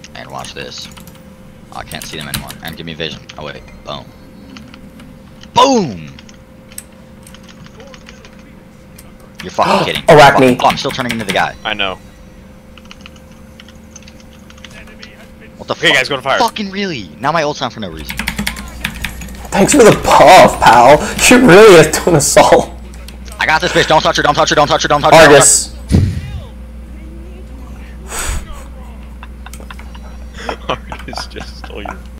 And watch this. Oh, I can't see them anymore. And give me vision. Oh wait. Boom. Boom! You're fucking kidding. Arachne. Oh, I'm still turning into the guy. I know. What the Okay, fuck? guys, go to fire. Fucking really? Now my ult's on for no reason. Thanks for the buff, pal. She really is doing assault. I got this bitch. Don't touch her. Don't touch her. Don't touch her. Don't touch her. Argus. Argus just stole your